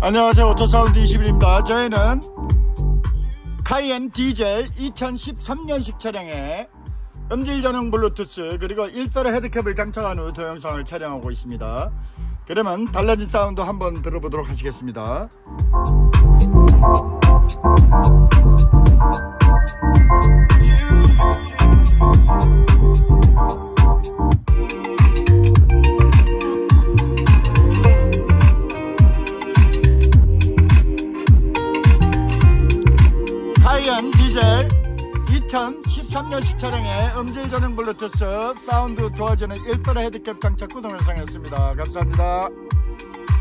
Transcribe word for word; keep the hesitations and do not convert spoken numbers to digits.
안녕하세요, 오토사운드 이십일입니다. 저희는 카이엔 디젤 이천십삼 년식 차량에 음질 전용 블루투스 그리고 일 세대 헤드캡을 장착한 후 동영상을 촬영하고 있습니다. 그러면 달라진 사운드 한번 들어보도록 하시겠습니다. 카이엔 디젤 이천십삼 년식 차량의 음질 전용 블루투스 사운드 좋아지는 일 세대 헤드캡 장착 후 동영상이었습니다. 감사합니다.